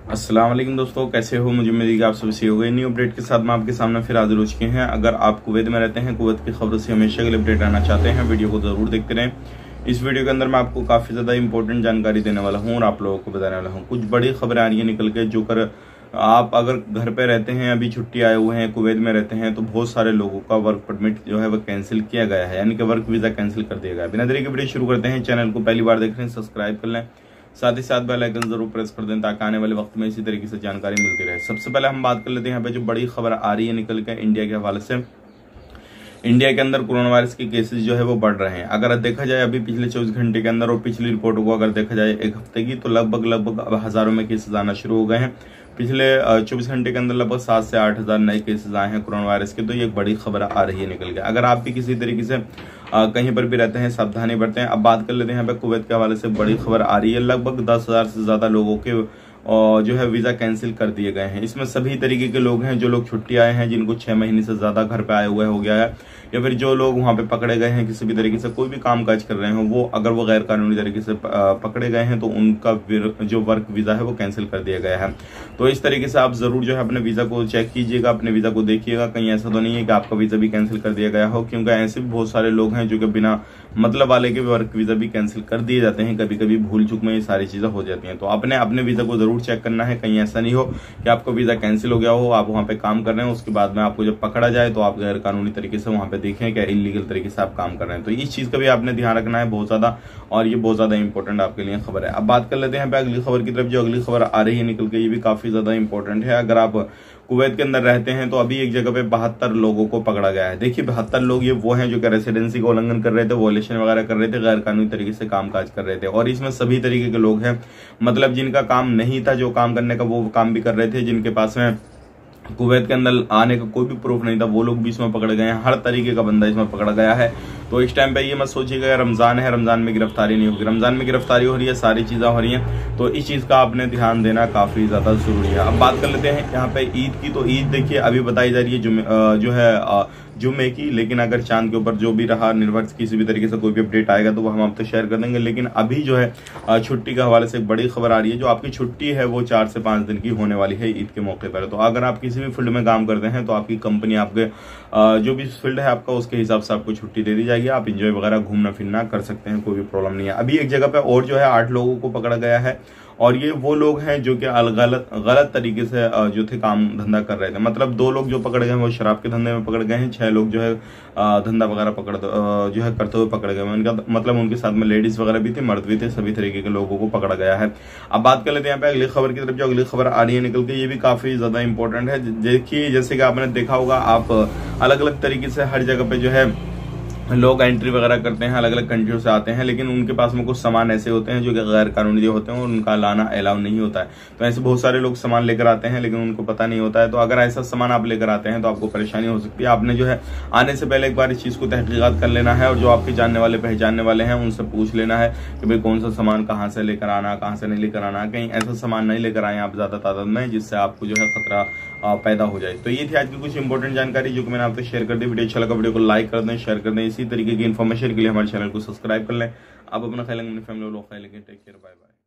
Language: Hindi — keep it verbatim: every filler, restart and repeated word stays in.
अस्सलाम वालेकुम दोस्तों, कैसे हो? मुझे उम्मीद है कि आप सब सही हो गए। न्यू अपडेट के साथ मैं आपके सामने फिर हाजिर हो चुके हैं। अगर आप कुवैत में रहते हैं, कुवैत की खबरों से हमेशा के लिए अपडेट रहना चाहते हैं, वीडियो को जरूर देखते रहें। इस वीडियो के अंदर मैं आपको काफ़ी ज़्यादा इंपॉर्टेंट जानकारी देने वाला हूँ और आप लोगों को बताने वाला हूँ। कुछ बड़ी खबरें आ रही हैं निकल के, जो कर आप अगर घर पे रहते हैं, अभी छुट्टी आए हुए हैं, कुवैत में रहते हैं, तो बहुत सारे लोगों का वर्क परमिट जो है वो कैंसिल किया गया है, यानी कि वर्क वीज़ा कैंसिल कर दिया गया है। बिना देरी के वीडियो शुरू करते हैं। चैनल को पहली बार देख रहे हैं, सब्सक्राइब कर लें, साथ ही साथ बेल आइकन जरूर प्रेस कर दें ताकि आने वाले वक्त में इसी तरीके से जानकारी मिलती रहे। सबसे पहले हम बात कर लेते हैं यहाँ पे जो बड़ी खबर आ रही है निकल के इंडिया के हवाले से। इंडिया के अंदर कोरोना वायरस के केसेस जो है वो बढ़ रहे हैं। अगर देखा जाए अभी पिछले चौबीस घंटे के अंदर और पिछली रिपोर्टों को अगर देखा जाए एक हफ्ते की, तो लगभग लगभग अब हजारों में केसेस आना शुरू हो गए हैं। पिछले चौबीस घंटे के अंदर लगभग सात से आठ हजार नए केसेस आए हैं कोरोना वायरस के। तो ये एक बड़ी खबर आ रही है निकल के। अगर आप भी किसी तरीके से आ, कहीं पर भी रहते हैं, सावधानी बरतें। अब बात कर लेते हैं यहाँ पे कुवैत के हवाले से बड़ी खबर आ रही है। लगभग दस हजार से ज्यादा लोगों के और जो है वीजा कैंसिल कर दिए गए हैं। इसमें सभी तरीके के लोग हैं, जो लोग छुट्टी आए हैं, जिनको छह महीने से ज्यादा घर पे आए हुए हो गया है, या फिर जो लोग वहां पे पकड़े गए हैं किसी भी तरीके से कोई भी काम काज कर रहे हैं, वो अगर वो गैर कानूनी तरीके से पकड़े गए हैं तो उनका जो वर्क वीजा है वो कैंसिल कर दिया गया है। तो इस तरीके से आप जरूर जो है अपने वीजा को चेक कीजिएगा, अपने वीजा को देखिएगा, कहीं ऐसा तो नहीं है कि आपका वीजा भी कैंसिल कर दिया गया हो, क्योंकि ऐसे भी बहुत सारे लोग हैं जो कि बिना मतलब वाले के वर्क वीजा भी कैंसिल कर दिए जाते हैं। कभी कभी भूल चूक में ये सारी चीजें हो जाती हैं। तो आपने अपने वीजा को जरूर चेक करना है, कहीं ऐसा नहीं हो कि आपको वीजा कैंसिल हो गया हो, आप वहां पे काम कर रहे हैं, उसके बाद में आपको जब पकड़ा जाए तो आप गैर कानूनी तरीके से वहां पे देखें क्या इलीगल तरीके से आप काम कर रहे हैं। तो इस चीज का भी आपने ध्यान रखना है बहुत ज्यादा, और ये बहुत ज्यादा इंपॉर्टेंट आपके लिए खबर है। अब बात कर लेते हैं अगली खबर की तरफ। जो अगली खबर आ रही है निकल के, ये भी काफी ज्यादा इंपॉर्टेंट है। अगर आप कुवैत के अंदर रहते हैं तो अभी एक जगह पे बहत्तर लोगों को पकड़ा गया है। देखिए बहत्तर लोग ये वो हैं जो कि रेसिडेंसी का उल्लंघन कर रहे थे, वॉयलेशन वगैरह कर रहे थे, गैर कानूनी तरीके से कामकाज कर रहे थे। और इसमें सभी तरीके के लोग हैं, मतलब जिनका काम नहीं था, जो काम करने का वो काम भी कर रहे थे, जिनके पास में कुवैत के अंदर आने का कोई भी प्रूफ नहीं था, वो लोग भी इसमें पकड़े गए हैं। हर तरीके का बंदा इसमें पकड़ा गया है। तो इस टाइम पे ये मत सोचिएगा रमजान है, रमजान में गिरफ्तारी नहीं होगी। रमजान में गिरफ्तारी हो रही है, सारी चीजें हो रही हैं, तो इस चीज का आपने ध्यान देना काफी ज्यादा जरूरी है। अब बात कर लेते हैं यहाँ पे ईद की। तो ईद देखिए अभी बताई जा रही है जुमे जो है जुम्मे की, लेकिन अगर चांद के ऊपर जो भी रहा निर्भर किसी भी तरीके से कोई भी अपडेट आएगा तो वो हम आपसे शेयर कर देंगे। लेकिन अभी जो है छुट्टी के हवाले से एक बड़ी खबर आ रही है। जो आपकी छुट्टी है वो चार से पांच दिन की होने वाली है ईद के मौके पर। तो अगर आप किसी भी फील्ड में काम करते हैं तो आपकी कंपनी आपके जो भी फील्ड है आपका, उसके हिसाब से आपको छुट्टी दे दी जाएगी। आप इंजॉय वगैरह घूमना फिरना कर सकते हैं, कोई भी प्रॉब्लम नहीं है। अभी एक जगह पे और जो है आठ लोगों को पकड़ा गया है, और ये वो लोग हैं जो कि गलत गलत तरीके से जो थे काम धंधा कर रहे थे। मतलब दो लोग जो पकड़ गए वो शराब के धंधे में पकड़ गए हैं, छह लोग जो है धंधा वगैरह पकड़ जो है करते हुए पकड़ गए। उनका मतलब उनके साथ में लेडीज वगैरह भी थे, मर्द भी थे, सभी तरीके के लोगों को पकड़ा गया है। अब बात कर लेते हैं यहाँ पे अगली खबर की तरफ। जो अगली खबर आ रही है निकल के, ये भी काफी ज्यादा इंपॉर्टेंट है। देखिए जैसे कि आपने देखा होगा, आप अलग अलग तरीके से हर जगह पे जो है लोग एंट्री वगैरह करते हैं, अलग अलग कंट्रियों से आते हैं, लेकिन उनके पास में कुछ सामान ऐसे होते हैं जो कि गैर कानूनी होते हैं और उनका लाना अलाउ नहीं होता है। तो ऐसे बहुत सारे लोग सामान लेकर आते हैं लेकिन उनको पता नहीं होता है। तो अगर ऐसा सामान आप लेकर आते हैं तो आपको परेशानी हो सकती है। आपने जो है आने से पहले एक बार इस चीज को तहकीकात कर लेना है, और जो आपके जानने वाले पहचानने वाले हैं उनसे पूछ लेना है कि भाई कौन सा सामान कहाँ से लेकर आना, कहाँ से नहीं लेकर आना। कहीं ऐसा सामान नहीं लेकर आए आप ज्यादा तादाद में जिससे आपको जो है खतरा पैदा हो जाए। तो ये थी आज की कुछ इंपॉर्टेंट जानकारी जो कि मैंने आपसे शेयर कर दी। वीडियो अच्छा लगा, वीडियो को लाइक कर दें, शेयर कर दें। इसी तरीके की इन्फॉर्मेशन के लिए हमारे चैनल को सब्सक्राइब कर लें। आप अपना ख्याल अपनी फैमिली लोग ख्याल टेक केयर, बाय बाय।